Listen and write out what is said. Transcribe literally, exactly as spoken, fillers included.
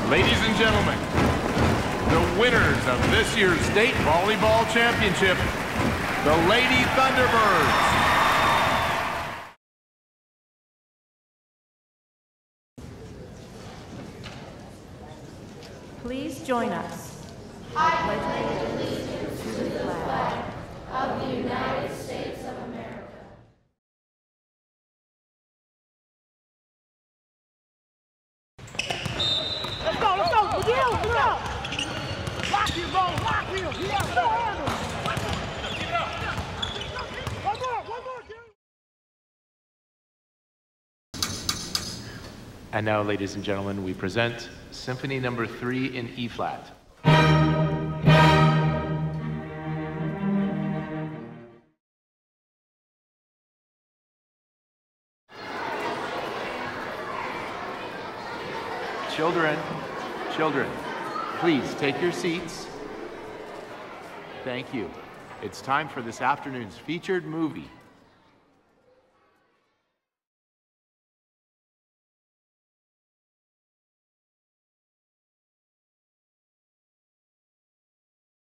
Ladies and gentlemen, the winners of this year's state volleyball championship, the Lady Thunderbirds. Please join us. I pledge allegiance to the flag of the United States of America. Let's go, let's go, Miguel, let's go! Lock him, bro, lock him! He has no handle! Keep it up! One more, one more, dude! And now, ladies and gentlemen, we present Symphony Number Three in E flat. Children, children, please take your seats. Thank you. It's time for this afternoon's featured movie.